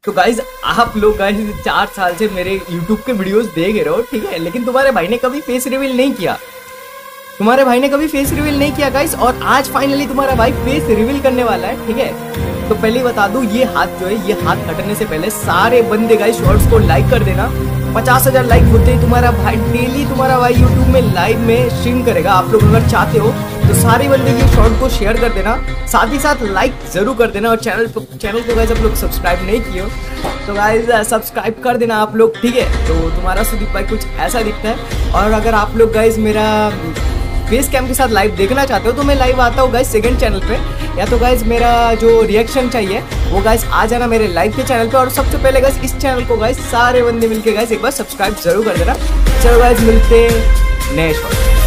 तो गाइज आप लोग गाइज 4 साल से मेरे यूट्यूब के वीडियोस देख रहे हो, ठीक है, लेकिन तुम्हारे भाई ने कभी फेस रिवील नहीं किया। तुम्हारे भाई ने कभी फेस रिवील नहीं किया गाइस, और आज फाइनली तुम्हारा भाई फेस रिवील करने वाला है, ठीक है। तो पहले बता दूं, ये हाथ जो है, ये हाथ कटने से पहले सारे बंदे गाइस शॉर्ट्स को लाइक कर देना। 50,000 लाइक होते ही तुम्हारा भाई डेली तुम्हारा भाई यूट्यूब में लाइव में स्ट्रीम करेगा। आप लोग अगर चाहते हो तो सारे बंदे ये शॉर्ट को शेयर कर देना, साथ ही साथ लाइक जरूर कर देना। और चैनल को गाइस आप लोग सब्सक्राइब नहीं किए हो तो गाइस सब्सक्राइब कर देना आप लोग, ठीक है। तो तुम्हारा सुदीप भाई कुछ ऐसा दिखता है। और अगर आप लोग गाइस मेरा फेस कैम के साथ लाइव देखना चाहते हो तो मैं लाइव आता हूँ गाइस सेकंड चैनल पे, या तो गाइस मेरा जो रिएक्शन चाहिए वो गाइस आ जाना मेरे लाइव के चैनल पे। और सबसे पहले गाइस इस चैनल को गाइस सारे बंदे मिलके गाइस एक बार सब्सक्राइब जरूर कर देना। चलो गाइस मिलते हैं नेक्स्ट।